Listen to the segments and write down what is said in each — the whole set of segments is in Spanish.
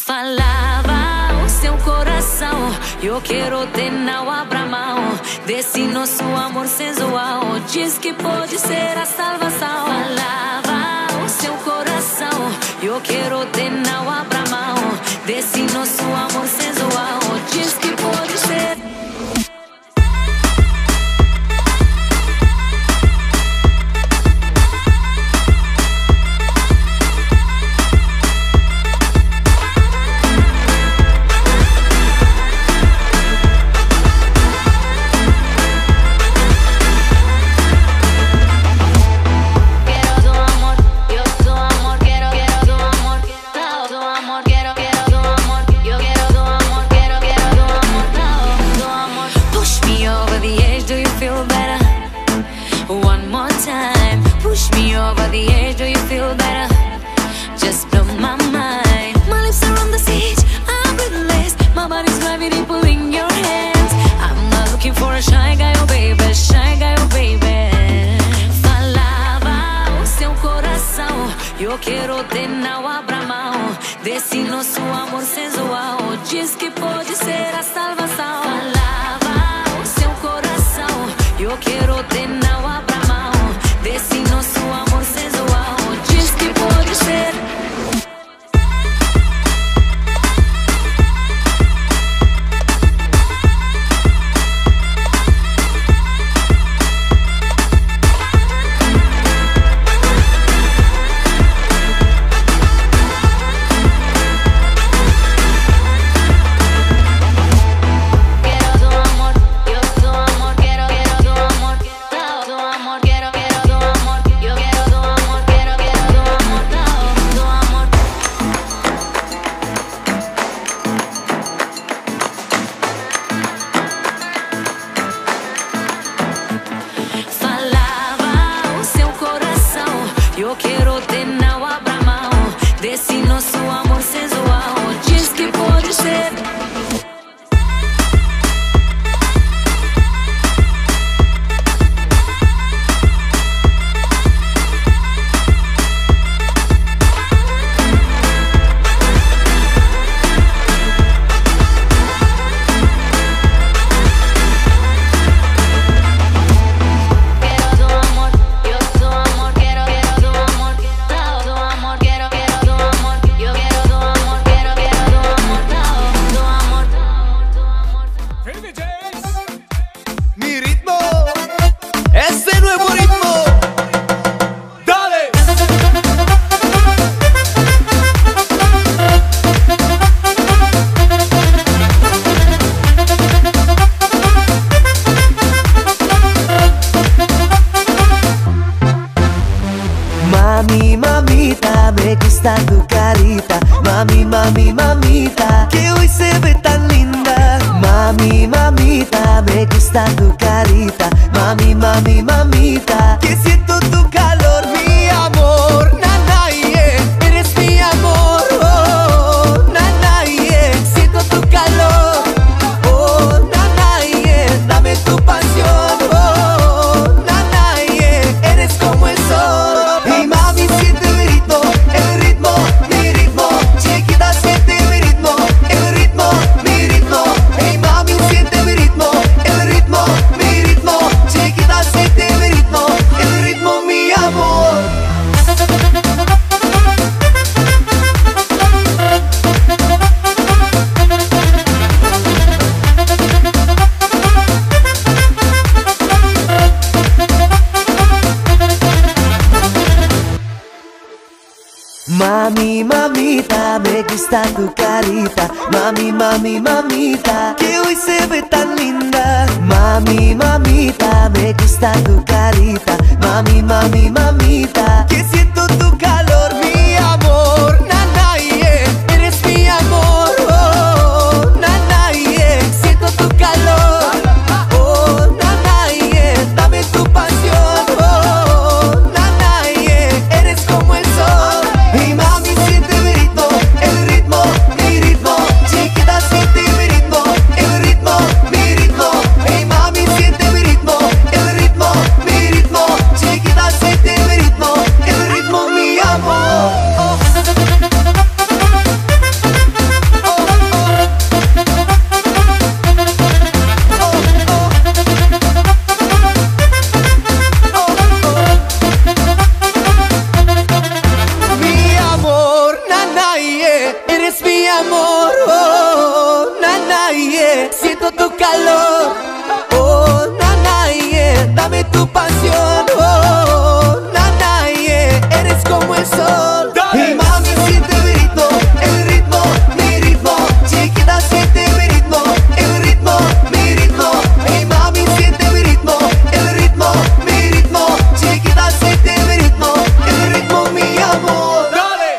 Falava o seu coração, eu quero ter não abra mão desse nosso amor sensual. Diz que pode ser a salvação. Falava o seu coração, eu quero ter não abra mão desse nosso amor sensual. Diz que pode ser. Push me over the edge, do you feel better? Just blow my mind. My lips are on the stage, I'm breathless. My body's gravity pulling your hands. I'm not looking for a shy guy, oh baby, shy guy, oh baby. Falava o seu coração, eu quero ter não abra mão desse nosso amor sensual. Diz que pode ser a salvação. Falava o seu coração, eu quero ter não abra mão desse nosso amor sensual. Diz que pode ser. Eu quero ter não abra mão desse nosso amor sensual. Diz que pode ser. Mami, mamita, me gusta tu carita. Mami, mami, mamita, que hoy se ve tan linda. Mami, mamita, me gusta tu carita. Mami, mami, mamita, que siento tu calor, mi amor. Nana, yeah, eres mi amor. Oh, nana, yeah, siento tu calor. Oh, nana, yeah, dame tu pasión. Oh, nana, yeah, eres como el sol. Mami, mamita, me gusta tu carita. Mami, mami, mamita, que hoy se ve tan linda. Mami, mamita, me gusta tu carita. Mami, mami, mamita, que siento tu calor, mi amor. Nana, yeah, eres mi amor. Oh, nana, yeah, siento tu calor. Oh, nana, yeah, dame tu pasión. Oh, nana, yeah, eres como el sol. Hey mami, siente mi ritmo, el ritmo, mi ritmo. Chiquita, siente mi ritmo, el ritmo, mi ritmo. Hey mami, siente mi ritmo, el ritmo, mi ritmo. Chiquita, siente mi ritmo, el ritmo, mi amor. eres mi amor, oh, nana, yeah. Siento tu calor, oh, nana, yeah. Dame tu pasión, oh, nana, yeah. Eres como el sol. Dale. Y mami, siente el ritmo, mi ritmo. Chiquita, siente el ritmo, mi ritmo. Y mami, siente el ritmo, mi ritmo. Chiquita, siente el ritmo, mi amor. Dale.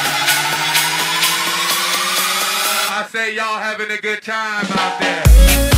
I say y'all having a good time out there.